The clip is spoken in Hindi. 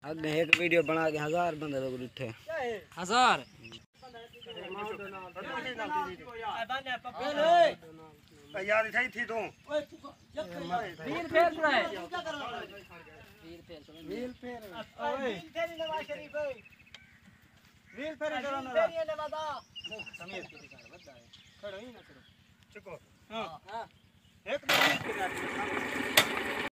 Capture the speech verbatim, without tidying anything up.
अगे एक वीडियो बना के हजार बंदे लोग उठे हजार यार सही थी तू वीर फेर रहा है वीर फेर वीर फेर ओए वीर फेर नवाज शरीफ वीर फेर करो ना फेर ये नवादा समीर की कार बदला है खड़ो ही ना करो चुको हां एक मिनट